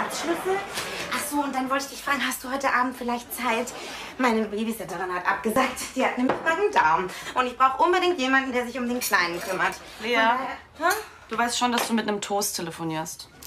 Staatsschlüssel. Ach so, und dann wollte ich dich fragen, hast du heute Abend vielleicht Zeit? Meine Babysitterin hat abgesagt, die hat nämlich Magen-Darm. Und ich brauche unbedingt jemanden, der sich um den Kleinen kümmert. Lea, du weißt schon, dass du mit einem Toast telefonierst.